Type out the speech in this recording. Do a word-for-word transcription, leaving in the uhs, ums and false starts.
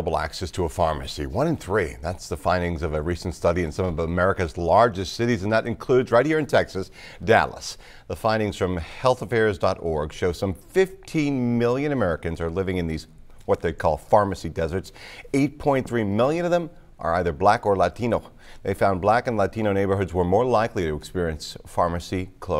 Access to a pharmacy. One in three. That's the findings of a recent study in some of America's largest cities, and that includes right here in Texas, Dallas. The findings from health affairs dot org show some fifteen million Americans are living in these what they call pharmacy deserts. eight point three million of them are either black or Latino. They found black and Latino neighborhoods were more likely to experience pharmacy closures.